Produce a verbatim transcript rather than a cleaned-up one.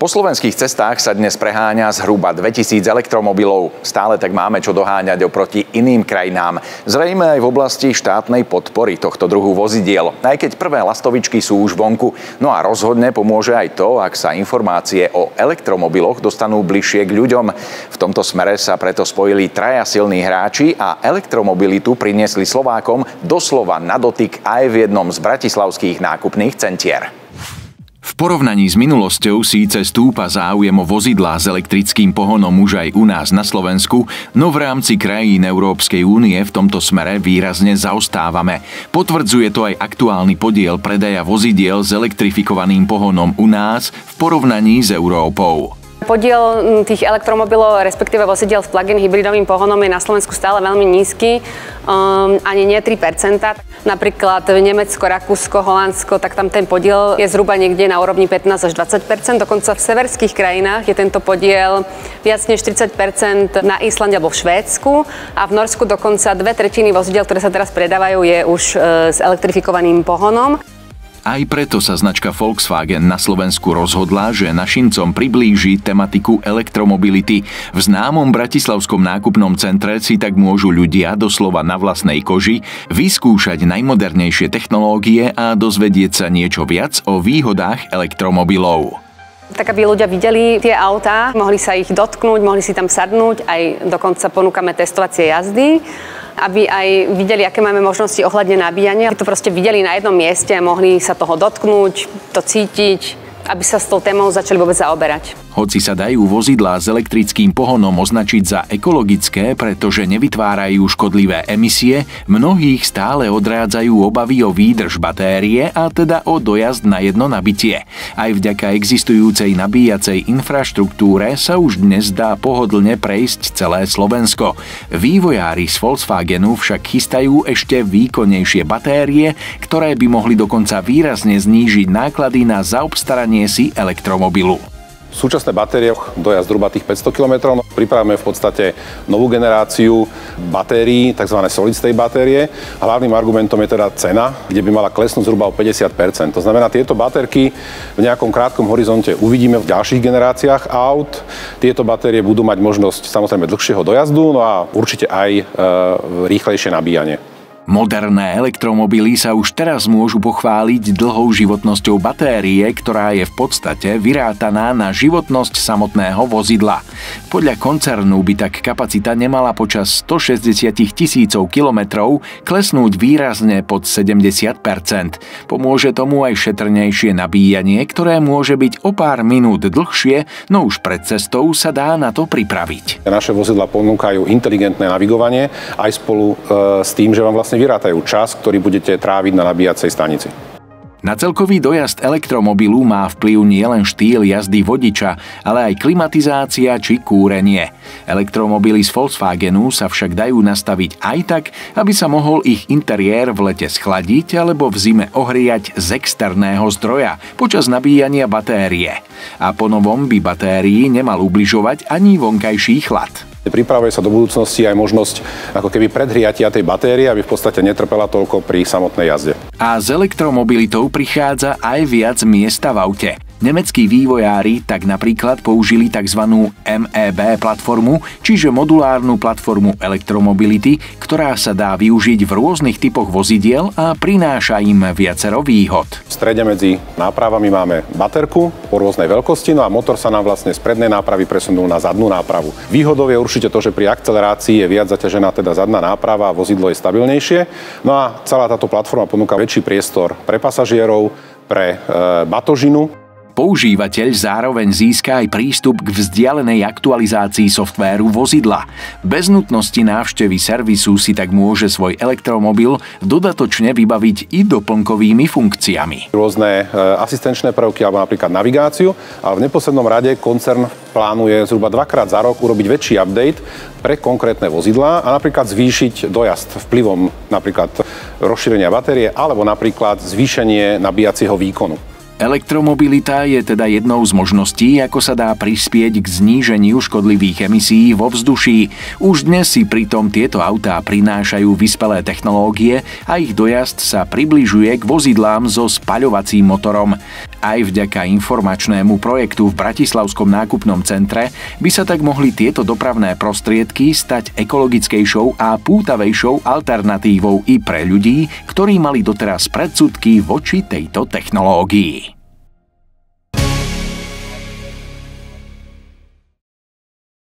Po slovenských cestách sa dnes preháňa zhruba dvetisíc elektromobilov. Stále tak máme čo doháňať oproti iným krajinám. Zrejme aj v oblasti štátnej podpory tohto druhu vozidiel. Aj keď prvé lastovičky sú už vonku. No a rozhodne pomôže aj to, ak sa informácie o elektromobiloch dostanú bližšie k ľuďom. V tomto smere sa preto spojili traja silní hráči a elektromobilitu priniesli Slovákom doslova na dotyk aj v jednom z bratislavských nákupných centier. V porovnaní s minulosťou síce stúpa záujem o vozidlá s elektrickým pohonom už aj u nás na Slovensku, no v rámci krajín Európskej únie v tomto smere výrazne zaostávame. Potvrdzuje to aj aktuálny podiel predaja vozidiel s elektrifikovaným pohonom u nás v porovnaní s Európou. Podiel tých elektromobilov, respektíve vozidiel s plug-in hybridovým pohonom je na Slovensku stále veľmi nízky, um, ani nie tri percentá. Napríklad Nemecko, Rakúsko, Holandsko, tak tam ten podiel je zhruba niekde na úrovni pätnásť až dvadsať percent. Dokonca v severských krajinách je tento podiel viac než tridsať percent na Islande alebo v Švédsku a v Norsku dokonca dve tretiny vozidiel, ktoré sa teraz predávajú, je už uh, s elektrifikovaným pohonom. Aj preto sa značka Volkswagen na Slovensku rozhodla, že našincom priblíži tematiku elektromobility. V známom bratislavskom nákupnom centre si tak môžu ľudia doslova na vlastnej koži vyskúšať najmodernejšie technológie a dozvedieť sa niečo viac o výhodách elektromobilov. Tak aby ľudia videli tie autá, mohli sa ich dotknúť, mohli si tam sadnúť, aj dokonca ponúkame testovacie jazdy, aby aj videli, aké máme možnosti ohľadne nabíjania. Aby to proste videli na jednom mieste a mohli sa toho dotknúť, to cítiť, aby sa s tou témou začali vôbec zaoberať. Hoci sa dajú vozidlá s elektrickým pohonom označiť za ekologické, pretože nevytvárajú škodlivé emisie, mnohých stále odrádzajú obavy o výdrž batérie a teda o dojazd na jedno nabitie. Aj vďaka existujúcej nabíjacej infraštruktúre sa už dnes dá pohodlne prejsť celé Slovensko. Vývojári z Volkswagenu však chystajú ešte výkonnejšie batérie, ktoré by mohli dokonca výrazne znížiť náklady na zaobstaranie si elektromobilu. V súčasnej batérie dojazd zhruba tých päťsto kilometrov. Pripravíme v podstate novú generáciu batérií, tzv. solid state batérie. Hlavným argumentom je teda cena, kde by mala klesnúť zhruba o päťdesiat percent. To znamená, tieto baterky v nejakom krátkom horizonte uvidíme v ďalších generáciách aut. Tieto batérie budú mať možnosť samozrejme dlhšieho dojazdu, no a určite aj e, rýchlejšie nabíjanie. Moderné elektromobily sa už teraz môžu pochváliť dlhou životnosťou batérie, ktorá je v podstate vyrátaná na životnosť samotného vozidla. Podľa koncernu by tak kapacita nemala počas stošesťdesiat tisícov kilometrov klesnúť výrazne pod sedemdesiat percent. Pomôže tomu aj šetrnejšie nabíjanie, ktoré môže byť o pár minút dlhšie, no už pred cestou sa dá na to pripraviť. Naše vozidlá ponúkajú inteligentné navigovanie aj spolu e, s tým, že vám vlastne vyrátajú čas, ktorý budete tráviť na nabíjacej stanici. Na celkový dojazd elektromobilu má vplyv nielen štýl jazdy vodiča, ale aj klimatizácia či kúrenie. Elektromobily z Volkswagenu sa však dajú nastaviť aj tak, aby sa mohol ich interiér v lete schladiť alebo v zime ohriať z externého zdroja počas nabíjania batérie. A po novom by batérii nemal ubližovať ani vonkajší chlad. Pripravuje sa do budúcnosti aj možnosť ako keby predhriatia tej batérie, aby v podstate netrpela toľko pri samotnej jazde. A s elektromobilitou prichádza aj viac miesta v aute. Nemeckí vývojári tak napríklad použili tzv. em é bé platformu, čiže modulárnu platformu elektromobility, ktorá sa dá využiť v rôznych typoch vozidiel a prináša im viacero výhod. V strede medzi nápravami máme baterku po rôznej veľkosti, no a motor sa nám vlastne z prednej nápravy presunul na zadnú nápravu. Výhodou je určite to, že pri akcelerácii je viac zaťažená teda zadná náprava a vozidlo je stabilnejšie. No a celá táto platforma ponúka väčší priestor pre pasažierov, pre e, batožinu. Používateľ zároveň získa aj prístup k vzdialenej aktualizácii softvéru vozidla. Bez nutnosti návštevy servisu si tak môže svoj elektromobil dodatočne vybaviť i doplnkovými funkciami. Rôzne asistenčné prvky alebo napríklad navigáciu, a v neposlednom rade koncern plánuje zhruba dvakrát za rok urobiť väčší update pre konkrétne vozidlá a napríklad zvýšiť dojazd vplyvom napríklad rozšírenia batérie alebo napríklad zvýšenie nabíjacieho výkonu. Elektromobilita je teda jednou z možností, ako sa dá prispieť k zníženiu škodlivých emisí vo vzduší. Už dnes si pritom tieto autá prinášajú vyspelé technológie a ich dojazd sa približuje k vozidlám so spaľovacím motorom. Aj vďaka informačnému projektu v Bratislavskom nákupnom centre by sa tak mohli tieto dopravné prostriedky stať ekologickejšou a pútavejšou alternatívou i pre ľudí, ktorí mali doteraz predsudky voči tejto technológii.